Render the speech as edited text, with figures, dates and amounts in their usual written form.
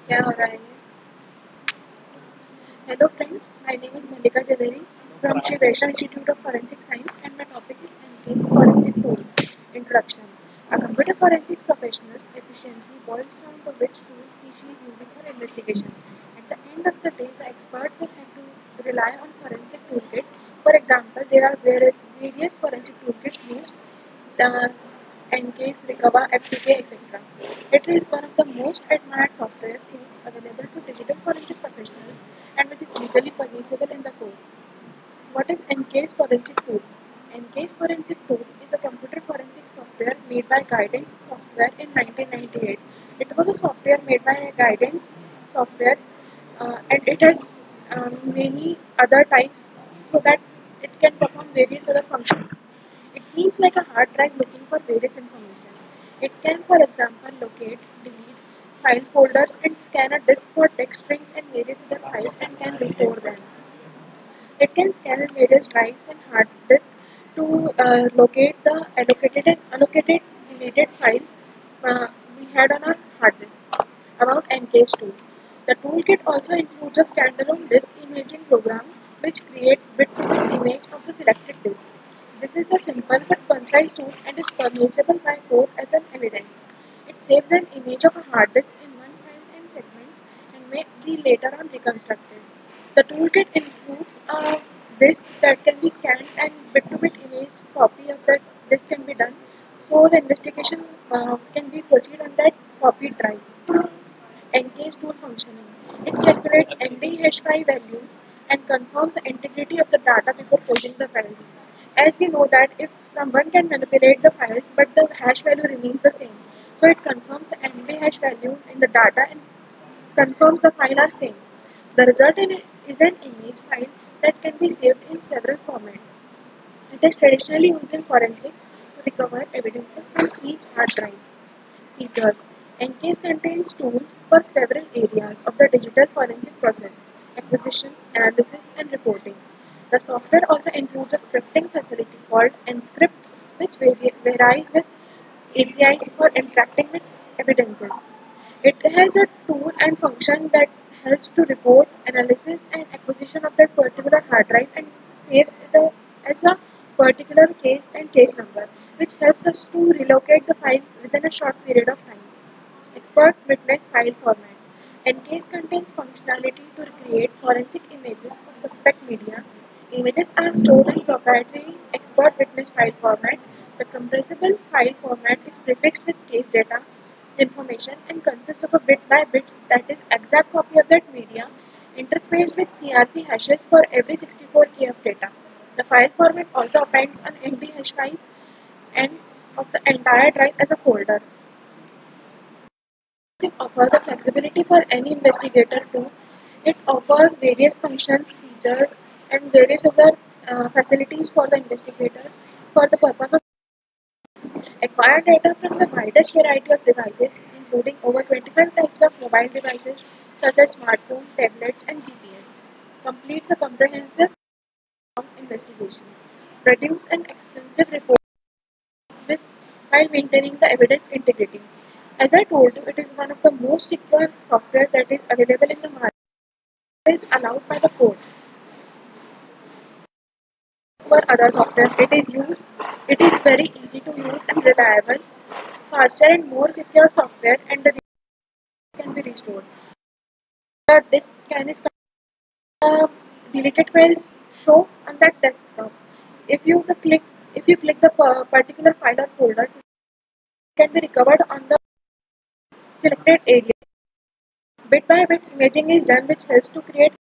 क्या हो रहा है? Hello friends, my name is Malika Javeri from Shri Vaishnav Institute of Forensic Science and my topic is NCASE Forensic Tool. Introduction. A computer forensics professional's efficiency boils down to which tool she is using for investigation. At the end of the day, the expert will have to rely on forensic toolkit. For example, there are various forensic toolkits used. The NCASE, Recover, FTK, etc. It is one of the most admired software suites available to digital forensic professionals and which is legally permissible in the code. What is NCASE Forensic Tool? NCASE Forensic Tool is a computer forensic software made by Guidance Software in 1998. It was a software made by Guidance Software and it has many other types so that it can perform various other functions. It seems like a hard drive looking for various information. It can, for example, locate, delete file folders and scan a disk for text strings and various other files and can restore them. It can scan various drives and hard disks to locate the allocated and unallocated deleted files uh, we had on our hard disk. About NCASE tool. The toolkit also includes a standalone disk imaging program which creates bit-to-bit image of the selected disk. This is a simple but concise tool and is permissible by code as an evidence. It saves an image of a hard disk in one file and segments and may be later on reconstructed. The toolkit includes a disk that can be scanned and bit-to-bit image copy of that disk can be done so the investigation can be proceed on that copied drive. NCASE tool functioning. It calculates MD hash file values and confirms the integrity of the data before pushing the files. As we know that if someone can manipulate the files but the hash value remains the same, so it confirms the MD hash value in the data and confirms the file are same. The result is an image file that can be saved in several formats. It is traditionally used in forensics to recover evidences from seized hard drives. Features. NCASE contains tools for several areas of the digital forensic process: acquisition, analysis, and reporting. The software also includes a scripting facility called Enscript, which varies with APIs for interacting with evidences. It has a tool and function that helps to report, analysis, and acquisition of that particular hard drive and saves it as a particular case and case number, which helps us to relocate the file within a short period of time. Expert witness file format. NCASE contains functionality to create forensic images of suspect media. Images are stored in proprietary expert witness file format. The compressible file format is prefixed with case data information and consists of a bit by bit, that is exact copy of that media interspaced with CRC hashes for every 64K of data. The file format also appends an MD hash file and of the entire drive as a folder. It offers a flexibility for any investigator too. It offers various functions, features, and various other facilities for the investigator for the purpose of acquire data from the widest variety of devices, including over 25 types of mobile devices such as smartphones, tablets, and GPS. Completes a comprehensive investigation. Produce an extensive report with while maintaining the evidence integrity. As I told you, it is one of the most secure software that is available in the market. It is allowed by the code. For other software, it is very easy to use and reliable, faster and more secure software, and the data can be restored. The disk can is deleted files show on that desktop. If you the click if you click the particular file or folder, it can be recovered on the selected area. Bit by bit imaging is done which helps to create